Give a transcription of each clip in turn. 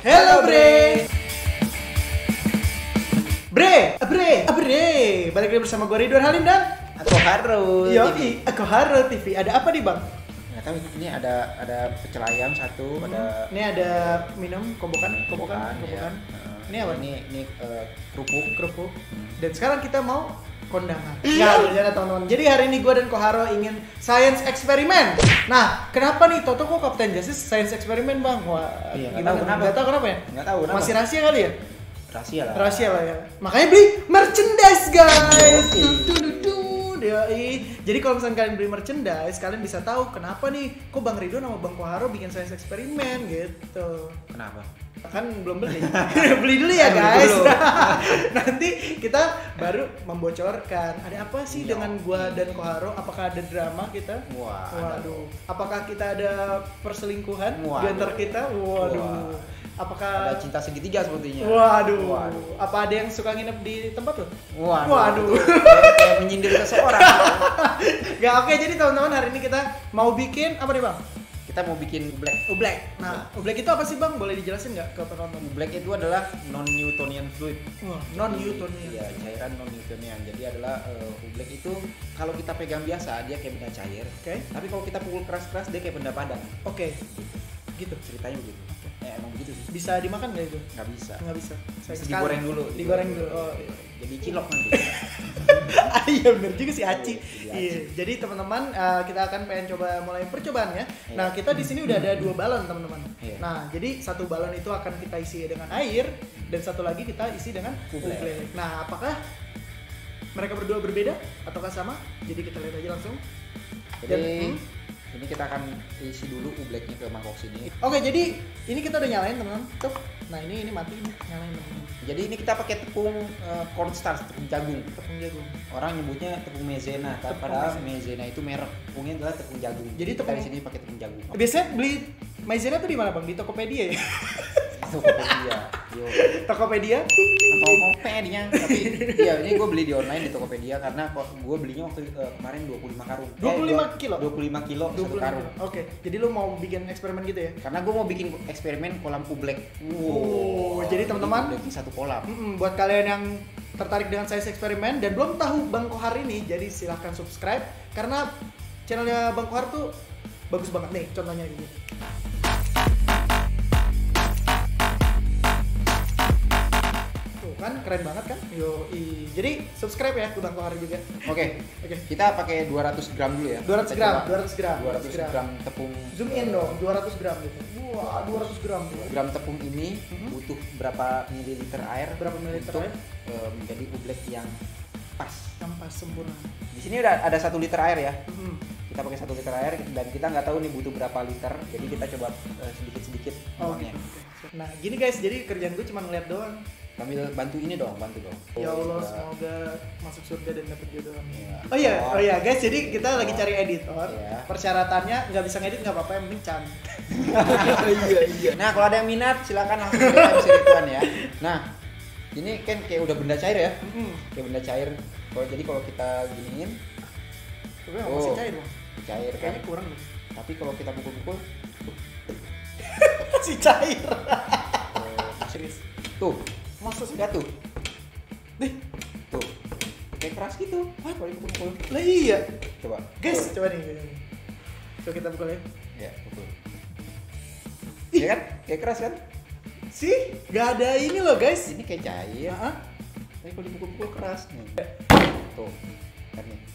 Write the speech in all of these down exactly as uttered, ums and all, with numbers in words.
Hello Bre. Bre, Bre, Bre. Balik lagi bersama gue Ridwan Halim dan Aku Haro. Yoi, Aku Haro T V. Ada apa nih bang? Nggak tahu ini ada ada pecel ayam satu, Hmm. ada Ini ada minum, kobokan, kobokan, kobokan, kobokan. ya. Ini apa? Ini ini uh, kerupuk. Kerupuk. Dan sekarang kita mau kondangan. Nggak, jangan teman-teman. Jadi hari ini gue dan Koharo ingin science eksperimen. Nah, kenapa nih Toto kok Kapten Justice science eksperimen bang? Wah, Iya, nggak gimana? tahu kenapa. Nggak tahu kenapa ya? Nggak tahu kenapa. Masih rahasia kali ya? Rahasia lah. Rahasia lah ya. Makanya beli merchandise guys. Oke. Tuh, tuh, tuh, Yoi. Jadi kalau misalnya kalian beli merchandise, kalian bisa tahu kenapa nih kok Bang Ridwan sama Bang Koharo bikin science eksperimen gitu. Kenapa? Kan belum beli. Beli dulu ya Eh, beli guys. dulu. Nanti kita baru membocorkan ada apa sih Iya. dengan gua dan Koharo? Apakah ada drama kita? Wah, ada. Waduh. Apakah kita ada perselingkuhan di Waduh. antara kita? Waduh. Wah. Apakah Ada cinta segitiga sepertinya. Waduh. Waduh. Apa ada yang suka nginep di tempat lo? Waduh. Waduh. Kayak- Kayak menyindir seseorang. Gak, oke, jadi teman-teman hari ini kita mau bikin apa nih bang? Kita mau bikin ublek. Ublek. Nah, ublek itu apa sih bang? Boleh dijelasin nggak ke penonton? Ublek itu adalah non Newtonian fluid. Wah, non Newtonian. Iya, cairan non Newtonian. Jadi adalah uh, ublek itu kalau kita pegang biasa dia kayak benda cair. Oke. Tapi kalau kita pukul keras-keras dia kayak benda padat. Oke. Gitu. Ceritanya begitu. Ya emang begitu sih. Bisa dimakan nggak itu? Nggak bisa. Nggak bisa. Sayang Bisa sekali. digoreng dulu. Digoreng dulu. Oh, iya. Jadi cilok nanti. Ah, iya bener juga si Aci. Iya, si Aci. Iya. Jadi teman-teman uh, kita akan pengen coba mulai percobaannya. Iya. Nah, kita di sini udah ada dua balon teman-teman. Iya. Nah, jadi satu balon itu akan kita isi dengan air dan satu lagi kita isi dengan Ublek. ublek. Nah, apakah mereka berdua berbeda ataukah sama? Jadi kita lihat aja langsung. Jadi Dan, hmm? ini kita akan isi dulu ubleknya ke mangkok sini. Oke, jadi ini kita udah nyalain teman-teman. Tuh. Nah, ini ini mati nih, nyalain teman-teman. Jadi ini kita pakai tepung uh, cornstarch, tepung jagung. Tepung jagung. Orang nyebutnya tepung maizena, Tepung padahal maizena. maizena itu merek. Tepungnya adalah tepung jagung. Jadi kita tepung- di sini pakai tepung jagung. Biasanya beli maizena tuh di mana bang? Di Tokopedia ya? Tokopedia. Yo. Tokopedia? Ting, ting, ting. Tokopedia. Tapi ya ini gue beli di online di Tokopedia karena kok gue belinya waktu uh, kemarin dua puluh lima karung. dua puluh lima kilo? dua puluh lima kilo dua satu puluh lima karung. kilo. Oke, jadi lu mau bikin eksperimen gitu ya? Karena gue mau bikin eksperimen kolam ublek. Oh, jadi teman-teman- ublek di satu kolam. Mm-mm, buat kalian yang tertarik dengan science eksperimen dan belum tahu Bang Kohar ini, jadi silahkan subscribe karena channelnya Bang Kohar tuh bagus banget nih, contohnya gitu. Tuh kan keren banget kan? Yo, jadi subscribe ya ke Bang Kohar juga. Oke, Oke. kita pakai dua ratus gram dulu ya. dua ratus Kita gram, coba dua ratus gram, dua ratus gram tepung. Zoom in dong, dua ratus gram gitu. Wah, dua ratus gram tuh. Gram tepung ini Mhm. butuh berapa mililiter air? Berapa mililiter untuk, air? eh, menjadi ublek yang pas. Tanpa sempurna. Di sini udah ada satu liter air ya. Mm-mm. Kita pakai satu liter air dan kita nggak tahu nih butuh berapa liter. Jadi kita coba eh, sedikit-sedikit Oh nuangnya. gitu. Nah gini guys, jadi kerjaan gue cuma ngeliat doang. Sambil bantu ini dong, bantu dong. Ya Allah, Kita- semoga masuk surga dan dapat jodoh. Iya. Oh iya, oh iya guys, jadi kita lagi cari editor. Iya. Persyaratannya nggak bisa ngedit nggak apa-apa, yang penting cantik. Iya iya. Nah kalau ada yang minat silakan langsung kita bisa gituan ya. Nah ini kan kayak udah benda cair ya, Mm-mm. kayak benda cair. Kalau jadi kalau kita giniin Tapi emang masih Oh. cair bang. cair kan. Kayaknya kurang deh. Tapi kalau kita pukul-pukul Masih cair. eh, masih tuh, Maksud sih? lihat tuh, Nih, tuh, kayak keras gitu. Wah kalau dipukul, lah iya. coba. Guys, coba nih. nih. Coba kita pukul ya. Ya pukul. Ih. Ya kan, kayak keras kan? Sih, nggak ada ini loh guys. Ini kayak cair. Heeh. Tapi kalau dipukul-pukul keras nih. Tuh, kan nih.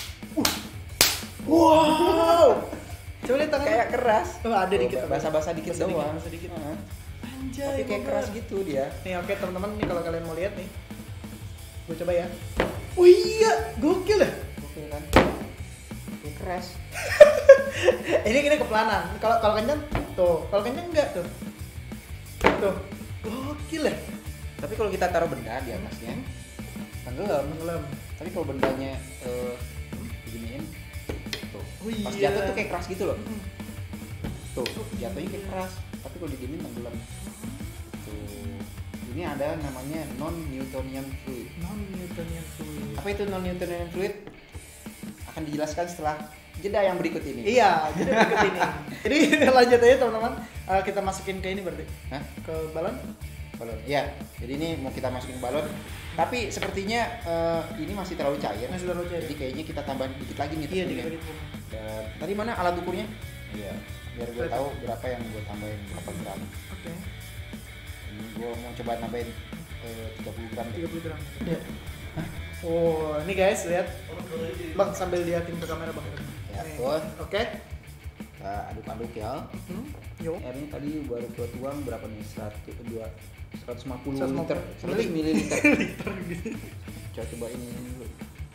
Wow. Coba lihat tangan. Kayak keras. Oh, ada dikit. Basah-basah dikit Basah dikit, doang. basah dikit. Heeh. Anjay. Tapi kayak bener. keras gitu dia. Nih oke teman-teman nih kalau kalian mau lihat nih, gue coba ya. Oh iya, gokil ya. Oke kan? Kayak keras. Ini gini kepelanan. Kalau kalau kencang tuh, kalau kencang enggak tuh. Tuh, gokil ya. Tapi kalau kita taruh benda di atasnya, tenggelam. Tenggelam. Tapi kalau bendanya eh beginiin, tuh. Oh Pas iya. jatuh tuh kayak keras gitu loh. Mm. Tuh, jatuhnya kayak keras. Tapi kalau didiemin tenggelam. Tuh. Ini ada namanya non Newtonian fluid. Non Newtonian fluid. Apa itu non Newtonian fluid? Akan dijelaskan setelah jeda yang berikut ini. Iya, jadi berikut ini. Jadi lanjut aja teman-teman. uh, kita masukin ke ini berarti. Hah? Ke balon? Balon. Ya. Jadi ini mau kita masukin balon. Tapi sepertinya uh, ini masih terlalu cair. Masih terlalu cair. Jadi kayaknya kita tambahin dikit lagi nih. Iya, tepungnya. dikit lagi. Dan tadi mana alat ukurnya? Iya. Biar gue tahu berapa yang gue tambahin berapa gram. Oke. Ini gue mau coba nambahin uh, tiga puluh gram. tiga puluh gram. Iya. Oh, ini guys lihat. Bang sambil liatin ke kamera Bang. Ya, Nih. tuh. Oke. Kita aduk-aduk ya. Hmm. Yo. Air ini tadi baru gue tuang berapa nih? satu, dua, seratus lima puluh seratus lima liter. puluh seratus mililiter. liter gitu. Coba coba ini dulu.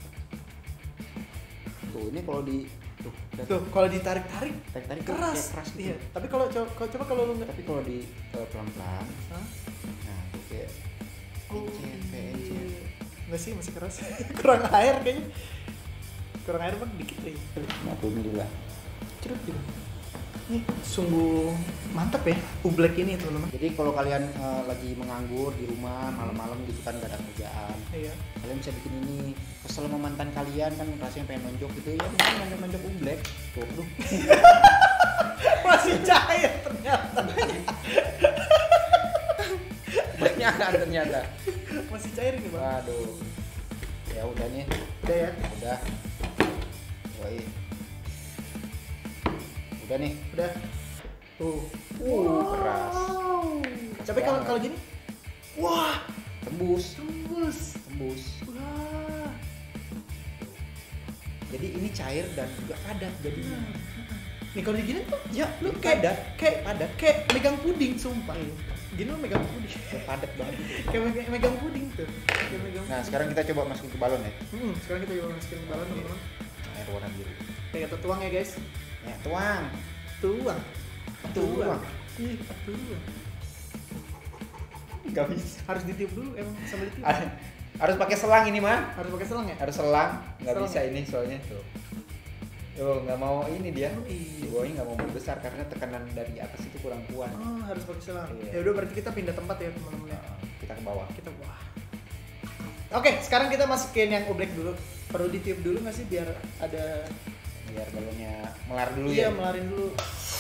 Tuh, ini kalau di tuh, Tuh, kalau ditarik-tarik tarik-tarik keras. kayak keras gitu. Iya. Tapi kalau co- kalau- coba kalau lu enggak. Tapi kalau di uh, pelan-pelan, Hah? nah tuh kayak Oh, encer, kayak encer. Enggak sih, masih keras. Kurang air kayaknya. Kurang air Bang dikit aja. lima puluh mililiter. Cerut gitu. Ini sungguh mantap ya, ublek ini teman-teman. Jadi kalau kalian uh, lagi menganggur di rumah malam-malam gitu kan gak ada kerjaan, Iya. kalian bisa bikin ini. Kesel sama mantan kalian kan rasanya pengen nonjok gitu ya, mungkin nonjok-nonjok ublek. Tuh, aduh. Masih cair ternyata. Banyak kan ternyata. Masih cair ini Bang. Waduh. Ya udah nih, Udah ya. udah. Woi. Udah nih. Udah. Tuh. Uh, keras. Tapi kalau kalau gini, wah, Tembus, tembus. tembus. Wah. Jadi ini cair dan juga padat jadinya. Nih kalau digini tuh, Ya, lu ini kayak padat. kayak padat, kayak megang puding sumpah. Gini lu megang puding. Ya, padat banget. Kayak megang, megang puding tuh. Kayak megang. Nah, sekarang kita coba masukin ke balon ya. Hmm, sekarang kita coba masukin ke balon teman-teman. Air warna biru. Kayak kita tuang ya guys. Ya, tuang. Tuang. Tuang. Ih, tuang. Gak bisa. Harus ditiup dulu emang sambil ditiup. Ada- Harus pakai selang ini mah. Harus pakai selang ya? Harus selang. Nggak Selang bisa ya? ini soalnya tuh. Tuh, nggak mau ini dia. Oh, iya. Di bawahnya nggak mau besar karena tekanan dari atas itu kurang kuat. Oh, harus pakai selang. Iya. Ya udah berarti kita pindah tempat ya teman-teman ya. Nah, kita ke bawah. Kita wah. Oke, sekarang kita masukin yang oblek dulu. Perlu ditiup dulu nggak sih biar ada Biar balonnya melar dulu iya, ya. melarin dulu.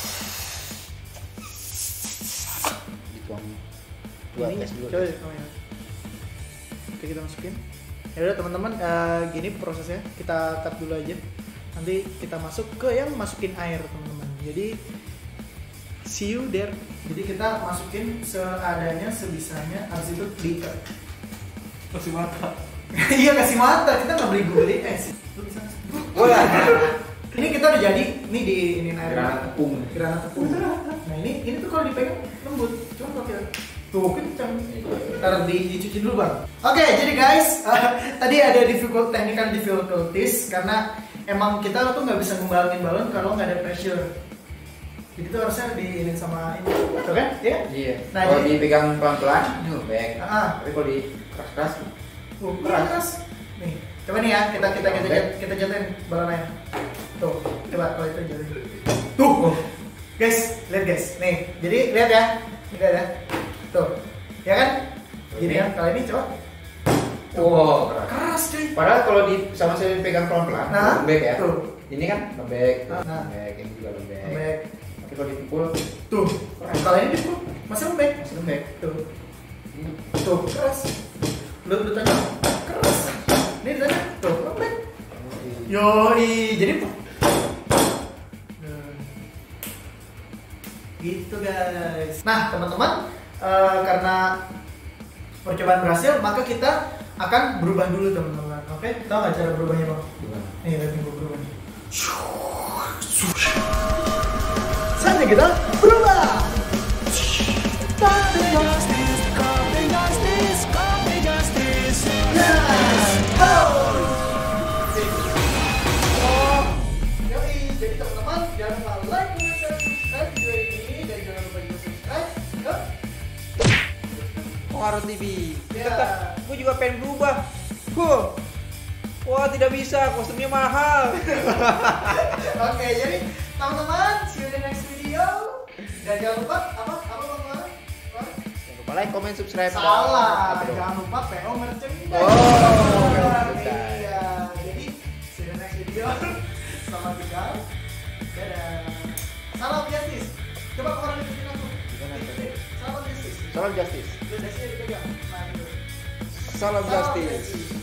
Dituang dua Ini tes dulu. coba tes. oh, ya. Oke, kita masukin. Ya udah teman-teman, eh, gini prosesnya. Kita cut dulu aja. Nanti kita masuk ke yang masukin air teman-teman. Jadi see you there. Jadi kita masukin seadanya, sebisanya. Habis itu di kasih mata. Iya kasih mata. Kita nggak beli gulai. Eh, sih. Lu bisa ngasih? Wah. Ini kita udah jadi. Ini di ini air. Granat tepung. Granat tepung. Nah ini ini tuh kalau dipegang lembut. Cuma kalau kita tuh kencang. Ntar di, dicuci dulu bang. Oke jadi guys, uh, tadi ada difficult technical difficulties karena emang kita tuh nggak bisa ngembalangin balon kalau nggak ada pressure. Jadi tuh harusnya diinin sama ini, tuh kan? Iya. Iya. Nah, kalau jadi- dipegang pelan-pelan, itu baik. Ah. Tapi kalau di keras-keras, Tuh, keras. Nih, coba nih ya, kita kita kita kita, kita jatuhin balonnya. Tuh, coba kalau itu jatuhin. Tuh, guys, lihat guys. Nih, jadi lihat ya, lihat ya. Tuh, ya kan? Gini ya, kalau ini coba. wow, keras. Keras cuy. Padahal kalau di sama saya pegang pelan-pelan, Nah, lembek ya. tuh. Ini kan lembek, tuh, Nah. lembek, ini juga lembek. Lembek. Tapi kalau dipukul, Tuh, kalau ini tuh masih lembek. masih lembek. Tuh, Ini tuh keras. Lu lu tanya keras. Ini tanya tuh lembek. Yoi, jadi Nah. gitu guys. Nah teman-teman, eh, karena percobaan berhasil, maka kita akan berubah dulu teman-teman. Oke, tahu nggak cara berubahnya bang? gimana? Nih lihat nih gua berubah. Saatnya kita berubah. Yoi, jadi teman-teman jangan lupa like, comment, share, subscribe video ini dan jangan lupa juga subscribe ke Oh harus T V. Ya. Gue juga pengen berubah. Huh. Wah tidak bisa, kostumnya mahal. Oke, jadi teman-teman, see you in the next video. Dan jangan lupa apa apa bang Clara? Clara? Jangan lupa like, comment, subscribe. dan Salah, apa dong? jangan lupa P O merchandise. Oh, merchandise. Iya, jadi see you in the next video. Selamat tinggal. Dadah. Salam Piatis. Coba orang ikutin aku. Salam justice. Justice dipegang. Nah, gitu. Salam Salam justice. justice.